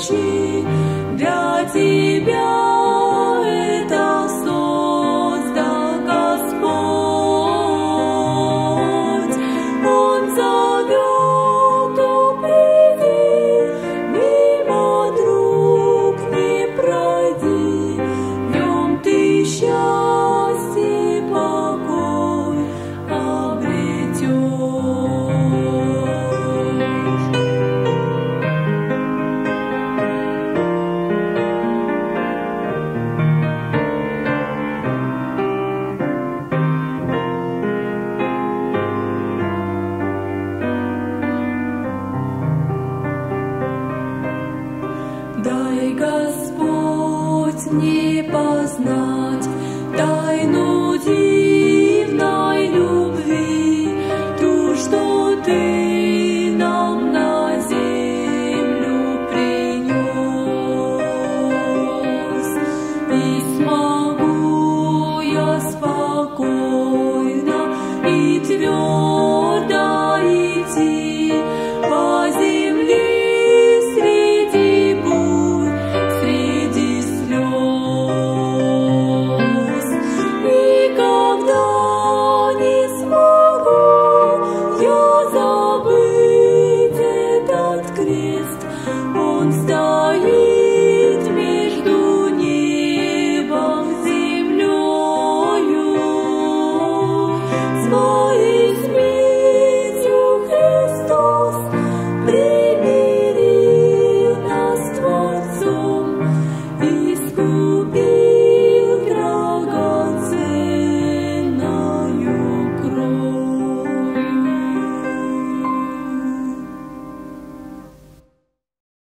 помощи для тебя это создал Господь. Он зовет, то приди, мимо друг не пройди, в нем ты счастье, покой обретешь. Дай, Господь, мне познать тайну дивной любви, ту, что ты нам на землю принес. И смогу я спокойно и твердо идти по земле среди бурь, среди слез. Никогда не смогу я забыть этот крест, он стал